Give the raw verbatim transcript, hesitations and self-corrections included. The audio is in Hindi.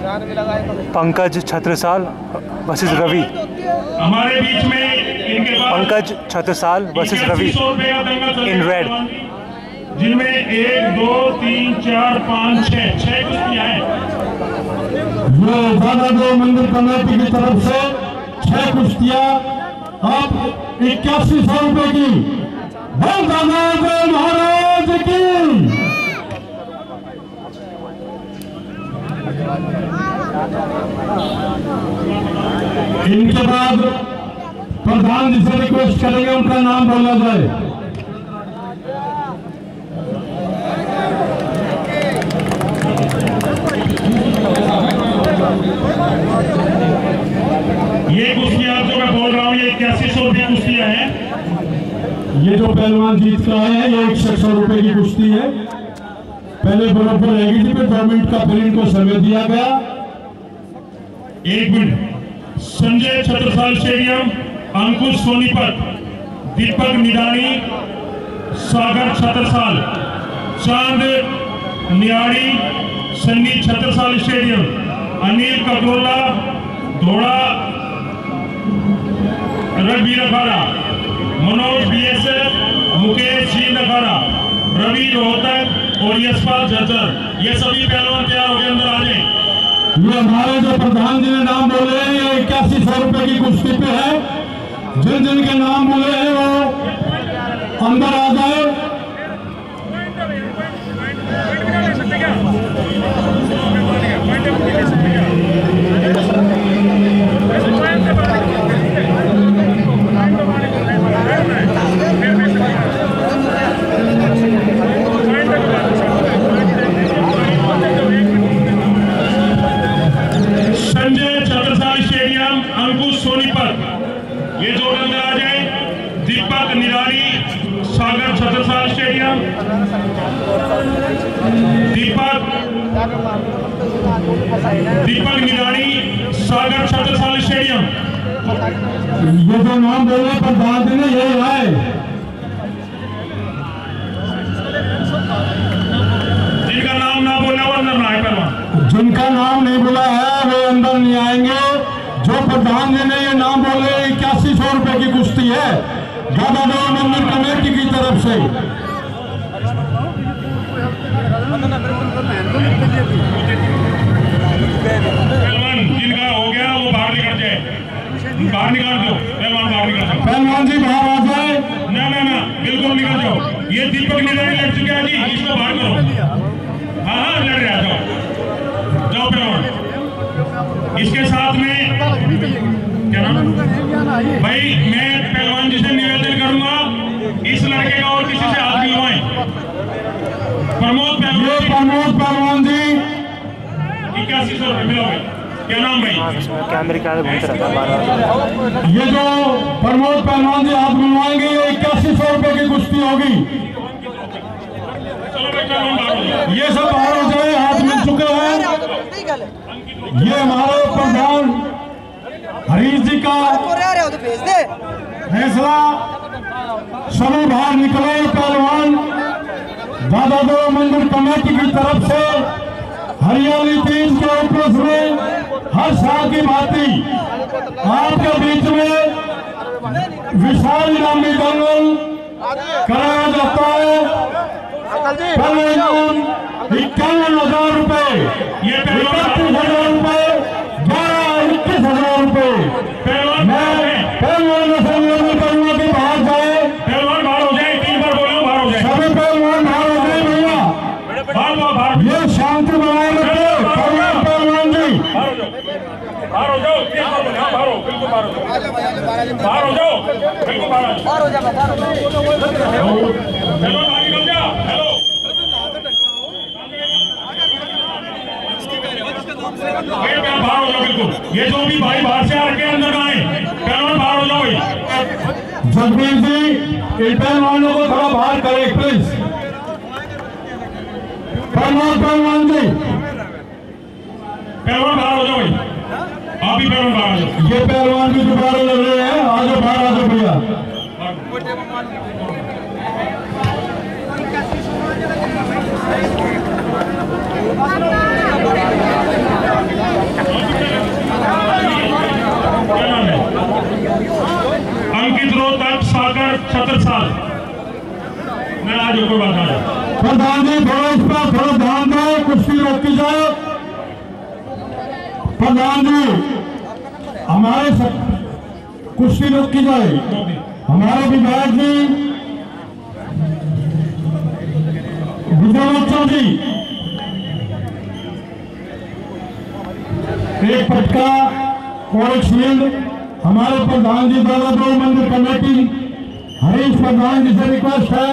पंकज छत्रसाल वर्सेस रवि। हमारे बीच में इनके Pankaj Chhatrasal versus Ravi in red, जिनमें एक दो तीन चार पाँच छः छः कुश्तियाँ हैं। ये दादा दो मंदिर कमेटी की तरफ से छह कुश्तियाँ अब इक्यासी सौ रुपए की। बोल दादा दो महाराज की। इनके बाद प्रधान जी से रिक्वेस्ट करेंगे उनका नाम बोला जाए। ये कुश्तियाँ जो मैं बोल रहा हूँ ये इक्यासी सौ रुपये कुश्तियाँ हैं। ये जो पहलवान जीत का है ये एक सौ रुपए की कुश्ती है। पहले बराबर रहेगी थी, फिर दो मिनट का फिर इनको समय दिया गया। एक minute. Sanjay Chhatrasal stadium, Ankush Sonipat, Deepak Nidani, Sagar Chhatrasal, Chand Niyadi, Sunny Chhatrasal stadium, Anil Katola, Dhoda रघुवीर अखाड़ा, मनोज बीएसएफ, मुकेश जी नखाड़ा, रवि रोहतक और यशपाल झज्जर, ये सभी पहलवान तैयार होकर अंदर आ जाए। ये हमारे जो प्रधान जी ने नाम बोले हैं ये इक्यासी सौ रुपए की कुश्ती पे है। जिन जिन के नाम बोले हैं वो अंदर आ जाए। संजय छत्रसाल स्टेडियम, अंकुश सोनीपत, ये जो अंदर आ जाए। दीपक निराली, सागर छत्रसाल स्टेडियम, दीपक दीपक निराली, सागर छत्रसाल स्टेडियम। ये जो नाम बोले प्रधान जी ने यही है। जिनका नाम ना बोला वो अंदर ना आए पहलवान। जिनका नाम नहीं बोला है वो अंदर नहीं आएंगे। जो प्रधान जी ने ये नाम बोले इक्यासी सौ रुपए की कुश्ती है दादा देव मंदिर कमेटी की तरफ से। पहलवान जिनका हो गया वो बाहर निकल जाए, बाहर निकाल दो। पहलवान बाहर निकल जाओ। पहलवान जी बाहर आ जाए। ना ना ना बिल्कुल निकल जाओ। ये दीपक निराली लड़ चुके हैं जी, इसको बाहर करो। हाँ हाँ लड़ रहे जाओ जाओ पहलवान। इसके साथ में क्या नाम भाई, मैं पहलवान जी से निवेदन करूंगा इस लड़के का और किसी से हाथ मिलवाएं। प्रमोद ये प्रमोद पहलवान जी इक्यासी सौ रुपये मिलोगे। क्या नाम भाई? कैमरे के आगे घूमते रहता है बार-बार। ये जो प्रमोद पहलवान जी हाथ मिलवाएंगे ये इक्यासी सौ रुपए की कुश्ती होगी। ये सब बाहर हो जाए, हाथ मिल चुके हैं। ये हमारे प्रधान हरीश जी का फैसला। सभी बाहर निकले पहलवान। दादा देव मंदिर कमेटी की तरफ से हरियाली तीन के उपलक्ष्य में हर साल की भांति आपके बीच में विशाल इनामी दंगल कराया जाता है। इक्यावन हजार रुपए, इकतीस हजार रुपए, बारह इक्कीस हजार रुपए। मैं पहलवान से निवेदन करूंगा कि बाहर जाए। पहलवान बाहर हो जाए, तीन बार बोलो बाहर हो जाए। सभी पहलवान बाहर हो जाए भैया। ये शांति बनाए रखिए पहलवान पहलवान जी। बाहर हो जाओ, तीन बार बोलो। बाहर हो, बिल्कुल बाहर हो जाओ। बाहर हो जाओ, बिल्कुल बाहर हो जाओ। हेलो बाहर निकल जाओ। हेलो बाहर हो जाओ बिल्कुल। ये जो भी भाई बाहर से आके अंदर आए पहलवान बाहर हो जाओ। जगबीर जी इन पहलवानों को थोड़ा बाहर करें प्लीज। पहलवान पहलवान जी पहलवान बाहर हो जाओ भाई। आप भी पहलवान बाहर आ जाओ। ये पहलवान भी दोबारा लग रहे हैं। आ जाओ बाहर आ जाओ भैया। मैं आज कोई बात आ प्रधान जी थोड़ा इस पर थोड़ा ध्यान दो, कुर्सी रोकी जाए। प्रधान जी हमारे सब कुर्सी रोकी जाए। हमारे विधायक जी विजय बच्चन जी एक पटका और एक शील्ड। हमारे प्रधान जी द्वारा जो मंदिर कमेटी हरीश प्रधान जी से रिक्वेस्ट है